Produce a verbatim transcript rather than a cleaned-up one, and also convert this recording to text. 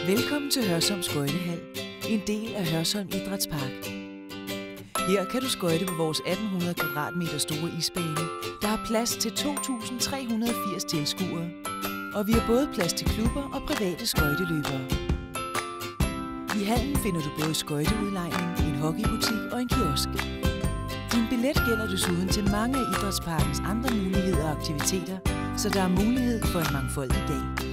Velkommen til Hørsholm Skøjtehal, en del af Hørsholm Idrætspark. Her kan du skøjte på vores atten hundrede kvadratmeter store isbane. Der er plads til to tusind tre hundrede og firs tilskuere, og vi har både plads til klubber og private skøjteløbere. I hallen finder du både skøjteudlejning, en hockeybutik og en kiosk. Din billet gælder desuden til mange af Idrætsparkens andre muligheder og aktiviteter, så der er mulighed for en mangfoldig dag.